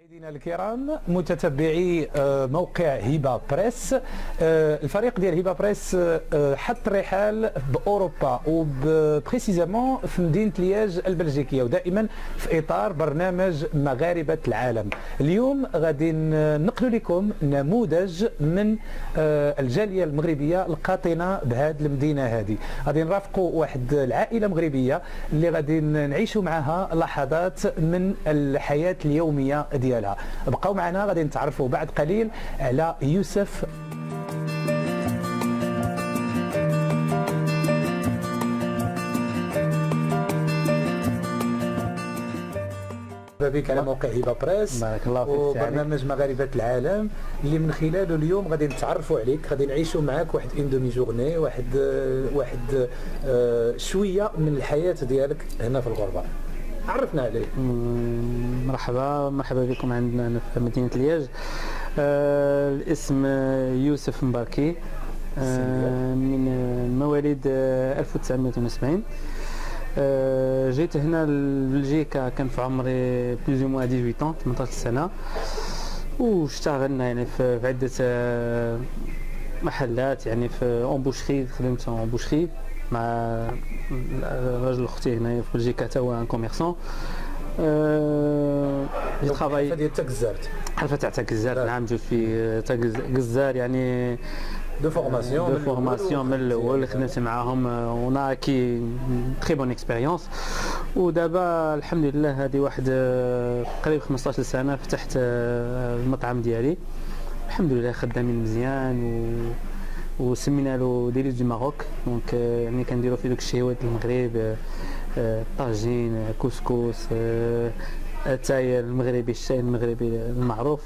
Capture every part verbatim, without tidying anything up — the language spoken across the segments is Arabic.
مشاهدينا الكرام متتبعي موقع هبه بريس، الفريق ديال هبه بريس حط رحال باوروبا وبريسيزامون في مدينه لياج البلجيكيه، ودائما في اطار برنامج مغاربه العالم. اليوم غادي ننقلوا لكم نموذج من الجاليه المغربيه القاطنه بهذه المدينه هذه. غادي نرافقوا واحد العائله مغربيه اللي غادي نعيشوا معها لحظات من الحياه اليوميه ديالها. بقاو معنا، غادي نتعرفوا بعد قليل على يوسف. بك على موقع هبه بريس. بارك الله فيك. وبرنامج مغاربه العالم اللي من خلاله اليوم غادي نتعرفوا عليك، غادي نعيشوا معك واحد اون دومي جورني، واحد واحد شويه من الحياه ديالك هنا في الغربه. عرفنا عليه. مرحبا مرحبا بكم عندنا هنا في مدينه لياج. آه الاسم يوسف مباركي، آه من مواليد ألف وتسعمائة وسبعين. آه جيت هنا لبلجيكا كان في عمري بلوز او موان ثمانية عشر ثمانية عشر سنه، واشتغلنا يعني في عده آه محلات، يعني في اونبوشري، خدمت اونبوشري مع راجل اختي هنا في بلجيكا حتى هو ان كوميرسون. أه جي ترافاي حرفه ديال تاكزار حرفه تاع تاكزار. نعم، جوت في تاكزار يعني دو فورماسيون دو فورماسيون من الاول، خدمت معاهم ونا كي تري بون اكسبيريونس. ودابا الحمد لله هذه واحد قريب خمسطاش سنه فتحت المطعم ديالي، الحمد لله خدامين مزيان، و وسمينا له ديليز دو ماروك. دونك يعني كنديروا فيه دوك الشهوات المغرب، طاجين، كسكس، اتاي المغربي، الشاي المغربي المعروف،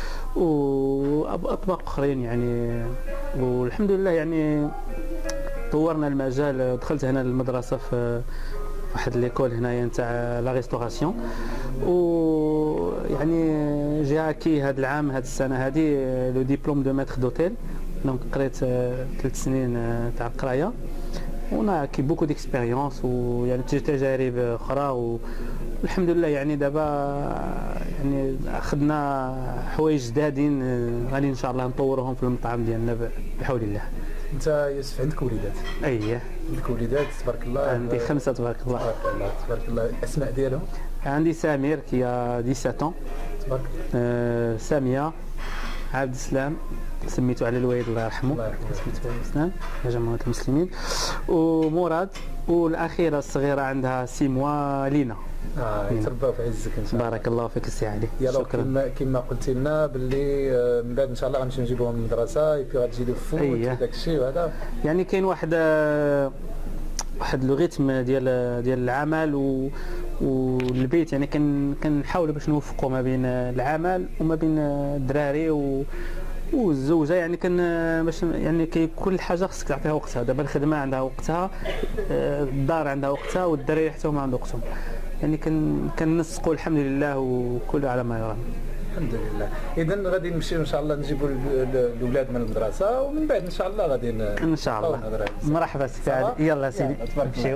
واطباق اخرين يعني. والحمد لله يعني طورنا المجال. دخلت هنا المدرسه في واحد ليكول هنايا نتاع لا ريستوراسيون، و يعني جا كي هذا العام هذه السنه هذه لو ديبلوم دو ماتر دوتيل. دونك قريت ثلاث سنين تاع القرايه، ونا كي بوكو ديكسبيريونس ويعني تجارب اخرى، والحمد لله يعني دابا يعني اخذنا حوايج جدادين غادي ان شاء الله نطورهم في المطعم ديالنا بحول الله. انت يوسف عندك وليدات؟ اييه عندك وليدات تبارك الله. عندي خمسه تبارك الله. تبارك الله تبارك الله. الاسماء ديالهم؟ عندي سمير كي سبعة عشر تبارك الله. آه ساميه، عبد السلام سميته على الوالد الله يرحمه، سميته عبد السلام يا جماعه المسلمين، ومراد، والاخيره الصغيره عندها سي موا لينا. اه يترباو في عزك ان شاء الله. بارك الله فيك السي علي. يلا كما كما قلتي لنا باللي من بعد ان شاء الله غنمشيو نجيبوهم من المدرسه، يبي غتجي له فوت وداك الشيء وهذا. يعني كاين واحد واحد لو ريتم ديال ديال العمل و والبيت، يعني كن كنحاولوا باش نوفقوا ما بين العمل وما بين الدراري و والزوجه، يعني كان باش يعني كي كل حاجه خصك تعطيها وقتها. دابا الخدمه عندها وقتها، الدار عندها وقتها، والدراري حتى هما عندهم وقتهم، يعني كن كنسقوا الحمد لله وكل على ما يرام. الحمد لله. اذا غادي نمشيو ان شاء الله نجيبوا الاولاد من المدرسه، ومن بعد ان شاء الله غادي ان شاء الله. مرحبا سي علي. يلا سيدي نمشيو.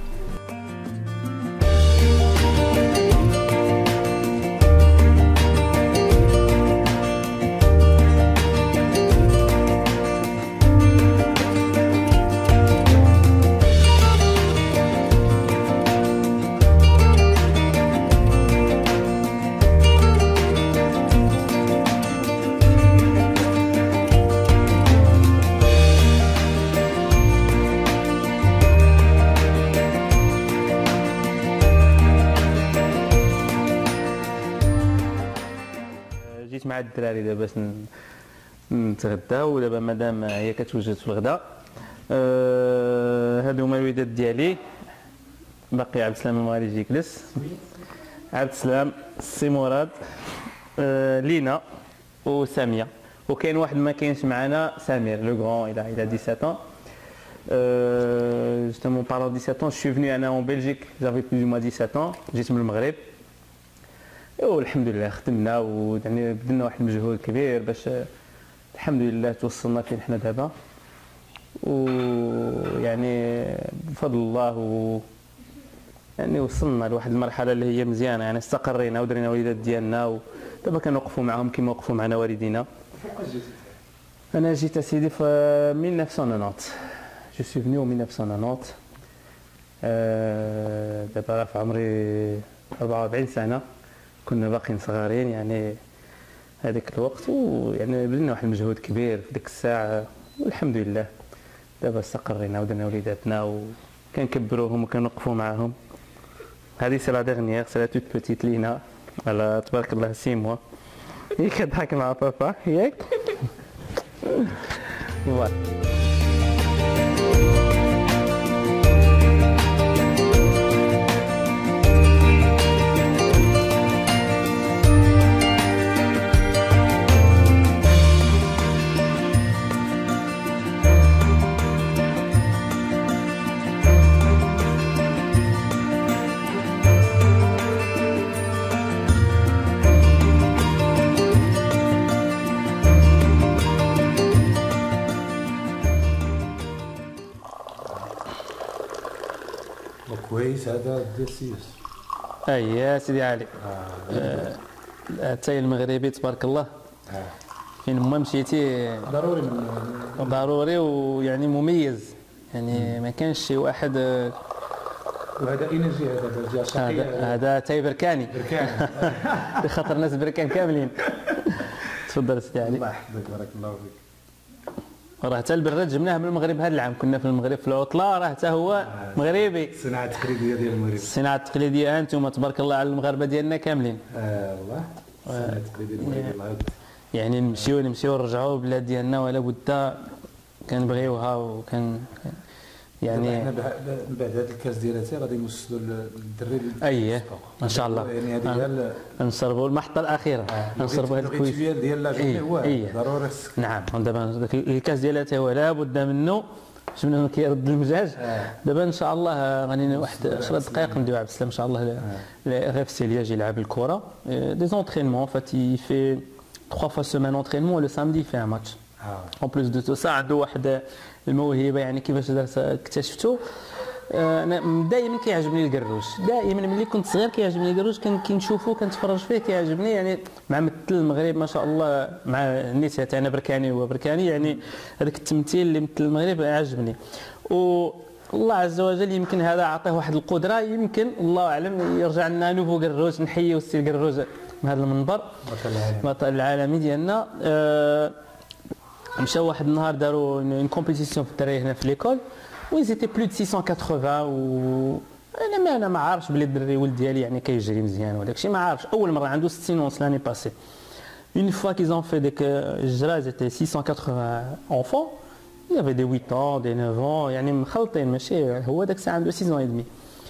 جيت مع الدراري دابا باش نتغداو، ودابا مادام هي كتوجد في الغداء. أه هادو هما الوليدات ديالي، باقي عبد السلام المغالي يجي يجلس، عبد السلام، سي مراد، أه لينا وساميه، وكاين واحد ما كاينش معنا سمير لو غران، الى الى دix-sept ans. Euh, justement, parlant de dix-sept ans, je suis venu en Belgique, j'avais plus ou moins dix-sept ans, جيت من المغرب. والحمد لله خدمنا ويعني بذلنا واحد المجهود كبير باش الحمد لله توصلنا فين حنا دابا، ويعني بفضل الله و يعني وصلنا لواحد المرحله اللي هي مزيانه، يعني استقرينا ودرينا وليدات ديالنا دابا كنوقفوا معاهم كما وقفوا معنا والدينا. فوقاش جيتي؟ انا جيت اسيدي في ألف وتسعمية وتسعين. جو سوي فني ألف وتسعمية وتسعين. أه دابا في عمري أربعة وأربعين سنه، كنا باقيين صغارين يعني هذاك الوقت، ويعني بذلنا واحد المجهود كبير في ديك الساعه والحمد لله دابا استقرينا ودرنا وليداتنا وكنكبروهم وكنوقفوا معاهم. هذه سي لا ديرنيير، سي لا توت بوتيت لينا على تبارك الله سي موا. هي كضحك مع بابا ياك. فوالا كويس هذا ديال سيوس. اي يا سيدي علي. آه. التاي المغربي تبارك الله. آه. فين ما مشيتي ضروري من ضروري ويعني مميز، يعني ما كانش شي واحد. وهذا انرجي، هذا جا شقي، هذا هذا تاي بركاني بركان. بخاطر الناس بركان كاملين. تفضل سيدي علي. الله يحفظك بارك الله فيك. راه حتى البراد جبناه من المغرب هذا العام، كنا في المغرب في العطله، راه حتى هو مغربي. الصناعه التقليديه ديال المغرب. الصناعه التقليديه انتم تبارك الله على المغاربه ديالنا كاملين. اه والله الصناعه التقليديه ديال المغرب الله يرضي. يعني نمشيو نمشيو نرجعوا البلاد ديالنا ولا بد كنبغيوها وكان يعني احنا من بعد هذا الكاس ديال اتاي غادي نوصلوا للدري. اييه ان شاء الله. يعني هذه هي نصرفوا المحطه الاخيره، نصرفوا هذا الكويس ديال لاجوني هو ضروري. نعم دابا الكاس ديال اتاي هو لابد منه باش منه كيرد المزاج. دابا ان شاء الله غادي واحد عشر دقائق ندوي عبد السلام ان شاء الله غيف سيلياج يلعب الكره دي زونترينمون. فات يفي trois fois semaine entraînement le samedi fait un match. En plus de tout ça عنده واحد الموهبه يعني كيفاش درت اكتشفته. انا دائما كيعجبني الكروش، دائما ملي كنت صغير كيعجبني الكروش، كان كنشوفو كنتفرج فيه كيعجبني يعني مع مثل المغرب ما شاء الله، مع النساء تاعنا بركاني هو بركاني يعني هذاك التمثيل اللي مثل المغرب عجبني. و الله عز وجل يمكن هذا عطاه واحد القدره، يمكن الله اعلم يرجع لنا نوفو كروش، نحيو السي الكروش من هذا المنبر البطل العالمي ديالنا. أه مشاو واحد النهار داروا اون كومبيتيسيون في الدراري هنا في ليكول وي زيتي بلو دو ستمية وثمانين و انا ما انا ما عارفش بلي الدري ولد ديالي يعني كيجري مزيان ولا داكشي، ما عارفش. اول مره عنده ستين ونص لاني باسي اون فوا كيز اون في ديك الجرا زيتي ستمية وثمانين enfants. il avait des huit ans des neuf ans يعني مخلطين، ماشي هو داك الساعه عنده ستة ans et demi.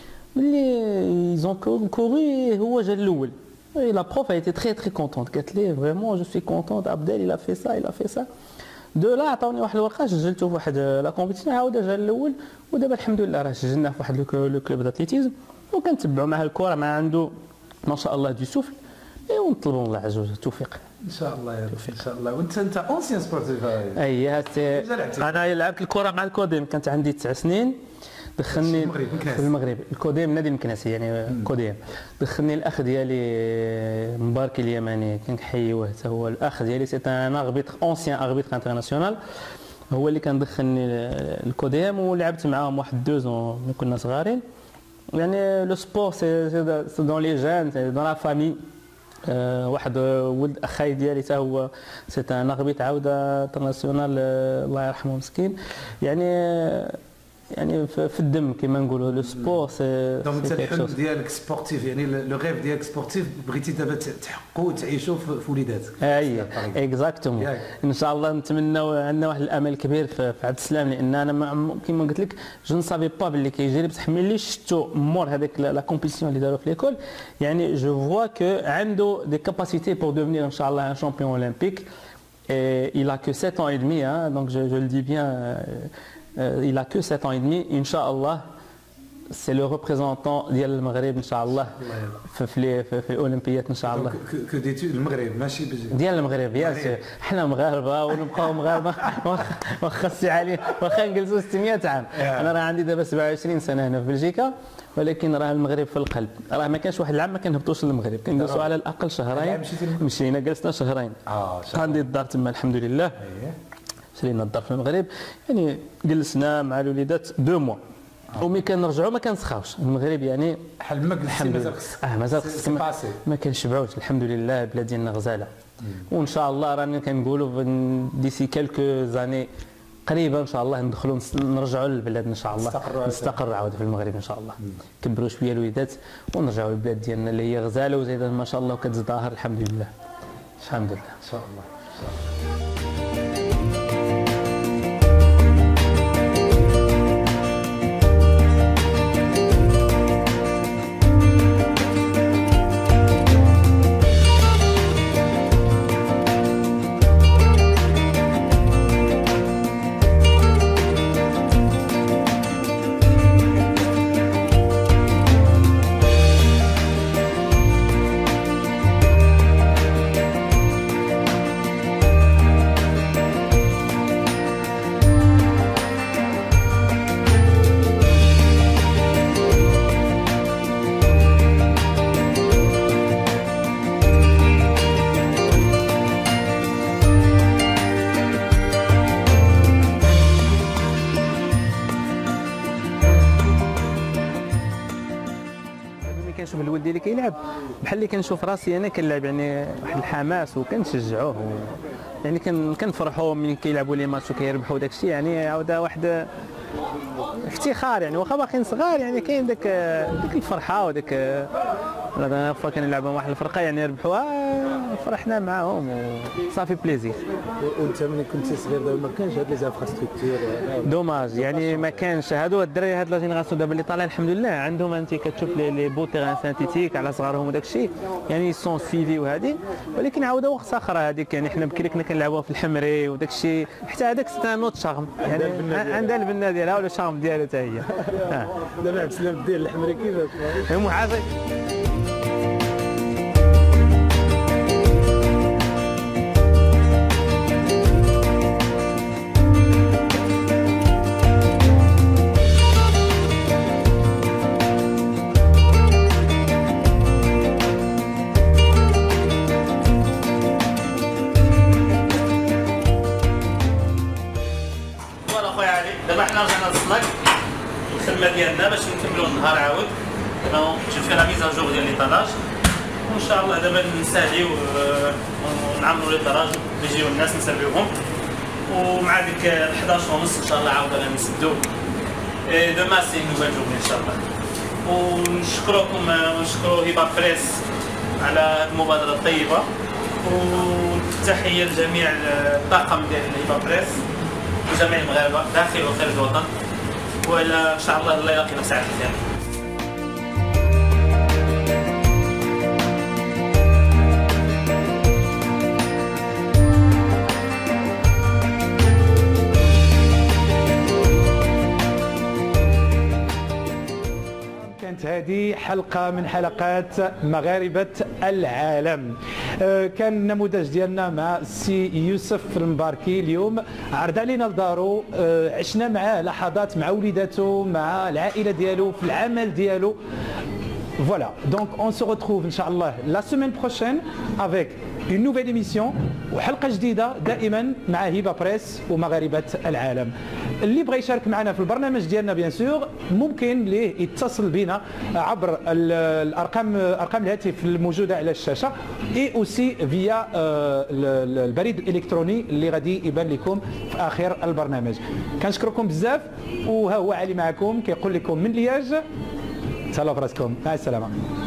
ملي ils ont couru هو جا الاول. Et la prof a été très très contente. قالت لي vraiment je suis contente, Abdel il a fait ça, il a fait ça. دو لا عطاوني واحد الورقه سجلته في واحد لا كومبيتيسيون، عاود جا الاول. ودابا الحمد لله راه سجلنا في واحد لو كلوب داتليتيزم وكنتبعوا معاه الكره، مع عنده ما شاء الله دو سوفل. ونطلبوا الله عز وجل التوفيق ان شاء الله يا رب ان شاء الله. وانت انت اونسيان سبورتيف. اي انا لعبت الكره مع الكوديم كانت عندي تسع سنين، دخلني في المغرب الكوديم نادي المكناسي يعني كوديم. دخلني الاخ ديالي مبارك اليماني كنحيوه حتى هو الاخ ديالي، سي ان اربيتر اونسيان اربيتر انترناسيونال، هو اللي كان دخلني الكوديم ولعبت معاهم واحد دو زون ملي كنا صغارين. يعني لو سبور سي سي دون لي جان، سي دون لا فامي. أه واحد ولد اخاي ديالي حتى هو سي ان اربيتر عاوده انترناسيونال الله يرحمه مسكين. يعني يعني في الدم كما نقولوا لو سبور سي دونك انت الحلم ديالك سبورتيف، يعني لو غيف ديالك سبورتيف بغيتي دابا تحققوا وتعيشوا في وليداتك. اي اكزاكتومون ان شاء الله. نتمناو عندنا واحد الامل كبير في عبد السلام، لان انا كما قلت لك جو نسافي با باللي كيجري، بصح ملي شفتو مور هذيك لا كومبيتيسيون اللي داروا في ليكول يعني جو فوا كو عنده دي كاباسيتي بور دوفنير ان شاء الله ان شامبيون اولمبيك. il a que sept ans et demi, hein, donc je, je le dis bien. Euh, il a que sept ans et demi, Inch'Allah. سي لو ريبريزونطون ديال المغرب ان شاء الله في في, في, في الاولمبيات ان شاء الله. كو ديتو المغرب ماشي ديال المغرب يا حنا مغاربه ونبقاو مغاربه واخا السي علي واخا نجلسوا ستمية عام. انا راه عندي دابا سبعة وعشرين سنه هنا في بلجيكا، ولكن راه المغرب في القلب. راه ما كانش واحد العام ما كنهبطوش للمغرب، كندوزوا على الاقل شهرين. مشينا جلسنا شهرين. اه عندي الدار تما الحمد لله. شرينا الدار في المغرب، يعني جلسنا مع الوليدات دو موا. وملي كنرجعوا ما كنسخاوش المغرب، يعني حلمك الحمد لله. اه مازال خصك ما, ما كنشبعوش الحمد لله. البلاد ديالنا غزاله، وان شاء الله رانا كنقولوا ديسي كالكو زاني قريبه ان شاء الله ندخلوا نرجعوا للبلاد ان شاء الله، نستقروا عاود في المغرب ان شاء الله. كبروا شويه الوليدات ونرجعوا للبلاد ديالنا اللي هي غزاله وزايده ما شاء الله وكتزدهر الحمد لله. الحمد لله ان شاء الله. كنشوف الولد ديالي كيلعب بحال اللي كنشوف راسي انا كنلعب، يعني واحد الحماس وكنشجعوه، يعني كنفرحوا ملي كيلعبوا لي ماتش وكيربحوا داك الشيء، يعني عاود واحد افتخار، يعني واخا باقيين صغار يعني كاين داك ديك الفرحه وداك انا فوا كنلعبوا واحد الفرقه يعني ربحوها فرحنا معاهم وصافي بليزير. وانت ملي كنت صغير دابا ما كانش هاد لي زانفراستركتور دوماج، يعني ما كانش هادو الدراري هاد لا جينيراسيون دابا اللي طالعين الحمد لله عندهم انت كتشوف لي بو تيغان سانتيتيك على صغارهم وداك الشيء، يعني سون سويفي وهادي، ولكن عاوده وقت اخر هذيك، يعني حنا بكري كنا كنلعبوها في الحمري وداك الشيء، حتى هذاك ستا نوت شارم، يعني عندها البنه ديالها ولا الشارم ديالها حتى هي. دابا عبد السلام ديال الحمري كيفاش؟ محافظ دابا حنا رجعنا للصلاك الخدمه ديالنا باش نكملوا النهار عاود. دابا شوف فيها ميزان جور ديال ليطالاج، وان شاء الله دابا نساليو ونعمروا ليطالاج يجيو الناس نسربيوهم، ومع ديك الحداش ونص ان شاء الله عاود غادي نسدو دوما سي نوفال جورني ان شاء الله. ونشكركم ونشكروا هبه بريس على هذه المبادره الطيبه، وتحيه لجميع الطاقم ديال هبه بريس وجميع المغاربه داخل وخارج الوطن، وإلا ان شاء الله الله يلاقينا بساعة الخير. كانت هذه حلقة من حلقات مغاربة العالم. كان النموذج ديالنا مع السي يوسف المباركي اليوم، عرض علينا لدارو، عشنا معاه لحظات مع وليداته مع العائلة ديالو في العمل ديالو. Voilà, donc on se retrouve Inch'Allah la semaine prochaine avec une nouvelle émission وحلقة جديدة دائما مع هبة بريس ومغاربة العالم. اللي بغى يشارك معنا في البرنامج ديالنا بيان سور ممكن ليه يتصل بنا عبر الارقام ارقام الهاتف الموجوده على الشاشه، اي اوسي فيا البريد الالكتروني اللي غادي يبان لكم في اخر البرنامج. كنشكركم بزاف، وها هو علي معكم كيقول لكم من لياج تهلاو براسكم، مع السلامه.